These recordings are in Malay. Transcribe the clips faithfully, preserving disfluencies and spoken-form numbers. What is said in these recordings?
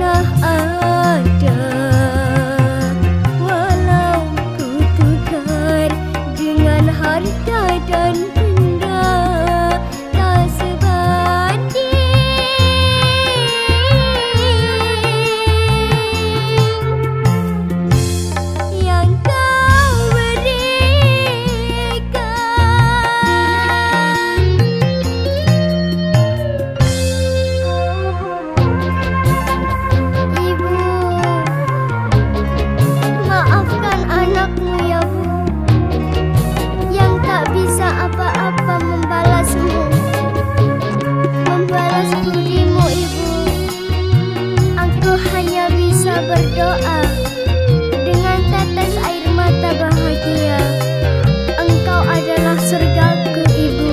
pernah ada, walau ku tukar dengan harta dan benda, tak sebanding yang kau berikan. Ibu, maafkan anakmu ya Bu, yang tak bisa apa-apa membalasmu, membalas budimu Ibu. Aku hanya bisa berdoa dengan tetes air mata bahagia. Engkau adalah surgaku Ibu.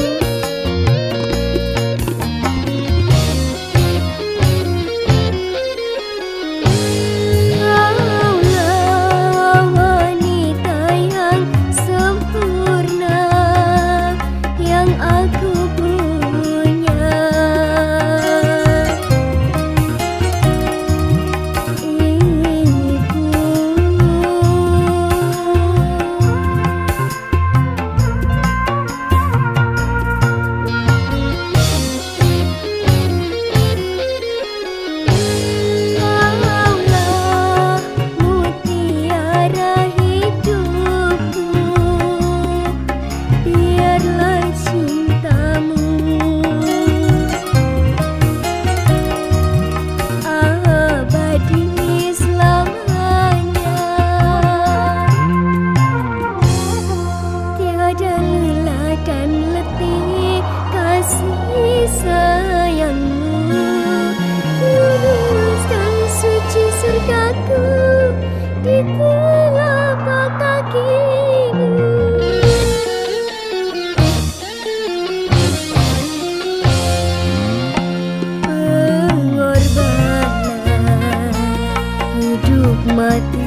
Kaulah wanita yang sempurna yang aku punya. Ibu, kaulah mutiara hidupku, biarlah cintamu abadi selamanya. Tiada lelah dan letih kasih sayangmu, lurus dan suci surgaku di telapak kakimu. Pengorbanan hidup mati